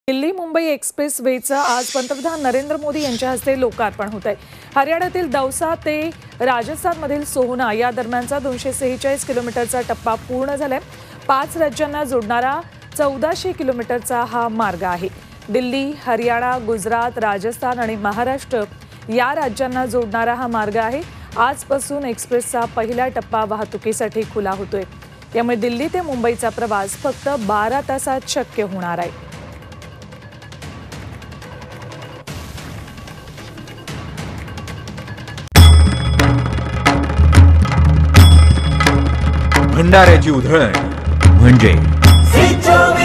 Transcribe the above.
Delhi Mumbai express वेचं आज पंतप्रधान नरेंद्र मोदी यांच्या हस्ते लोकार्पण होत आहे। हरियाणातील दौसा ते राजस्थानमधील सोहना या दरम्यानचा 246 किलोमीटरचा टप्पा पूर्ण झालाय। 5 राज्यांना जोडणारा 1400 किलोमीटरचा हा मार्ग आहे। दिल्ली, हरियाणा, गुजरात, राजस्थान आणि महाराष्ट्र या राज्यांना जोडणारा हा मार्ग आहे। आजपासून एक्सप्रेसचा पहिला टप्पा वाहतुकीसाठी खुला होतोय। यामुळे दिल्ली ते मुंबईचा प्रवास फक्त 12 तासात शक्य होणार आहे। भंडाऱ्याची उधळण म्हणजे